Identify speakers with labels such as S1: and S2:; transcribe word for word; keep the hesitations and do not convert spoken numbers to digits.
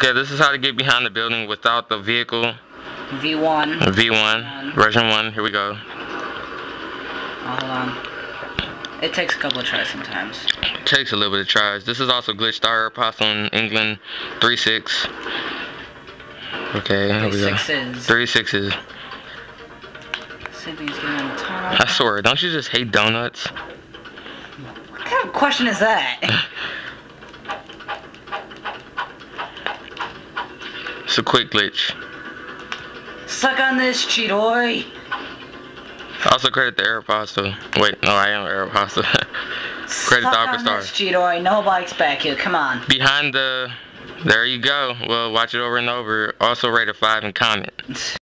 S1: Okay, this is how to get behind the building without the vehicle.
S2: V one.
S1: V one. Version one. Here we go.
S2: Oh, hold on. It takes a couple of tries sometimes.
S1: It takes a little bit of tries. This is also glitched Aeropostale in England. Three six. Okay, here we go.
S2: Sixes.
S1: Three sixes.
S2: Same thing as getting on the tunnel.
S1: I swear, don't you just hate donuts?
S2: What kind of question is that?
S1: It's a quick glitch.
S2: Suck on this, cheatoy.
S1: Also credit the Aeropostale. Wait, no, I am Aeropostale. Credit
S2: Suck
S1: the
S2: on
S1: Aeropostale.
S2: this, cheatoy. No bikes back here. Come on.
S1: Behind the... There you go. Well, watch it over and over. Also rate a five and comment.